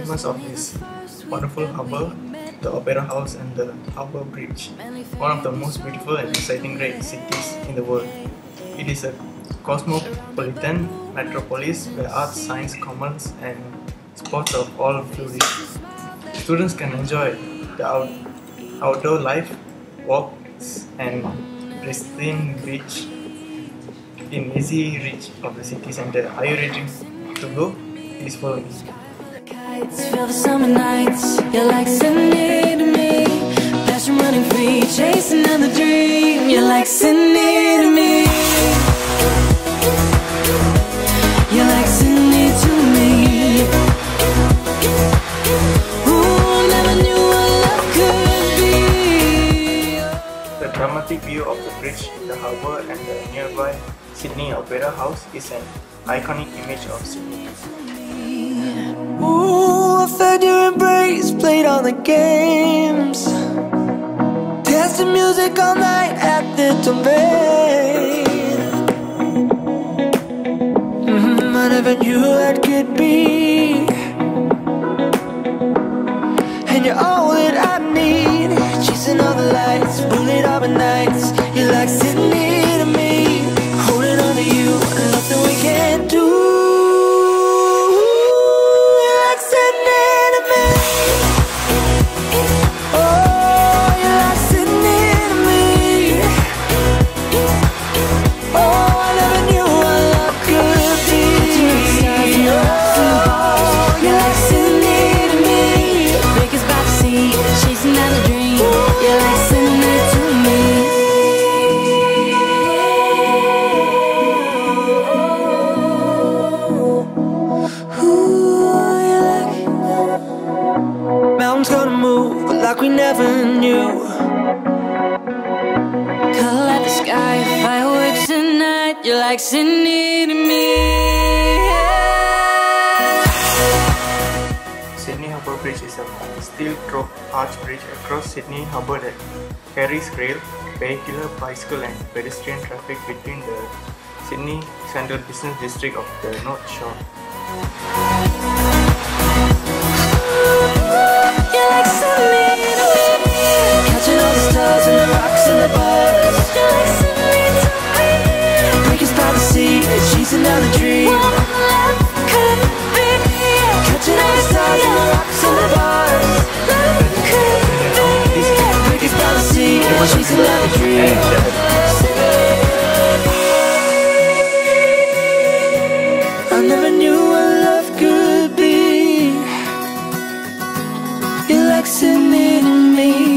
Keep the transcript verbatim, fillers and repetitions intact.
famous of this wonderful harbour, the Opera House and the Harbour Bridge, one of the most beautiful and exciting great cities in the world. It is a cosmopolitan metropolis where arts, science, commerce and sports of all flourish. Students can enjoy the out outdoor life, walks and pristine beach in easy reach of the city center. Are you ready to go? Please follow me. Kites fill the summer nights. You're like Sydney to me. Passion running free, chasing down the dream. You're like Sydney to me. You're like Sydney to me. Ooh, never knew what love could be. The dramatic view of the bridge, the harbour and the nearby Sydney Opera House is an iconic image of Sydney. Ooh, I felt your embrace, played all the games, danced to music all night at the domain. mm-hmm, I never knew what could be, and you're all that I need. Chasing all the lights, bullet up at nights. You're like Sydney to me, holding on to you, nothing we can't do. Like we never knew. Color like the sky, fireworks at night. You're like Sydney to me. Sydney Harbour Bridge is a steel drop arch bridge across Sydney Harbour that carries rail, vehicular, bicycle and pedestrian traffic between the Sydney Central Business District of the North Shore. You're like Sydney to me. Catching all the stars and the rocks and the bars. You're like Sydney to me. Breakers by the sea, chasing down the dream. What love could be. Catching all the stars and the rocks and the bars. Love could be. Breakers by the sea, chasing down the dream. I never knew what love could be. You're like Sydney to me.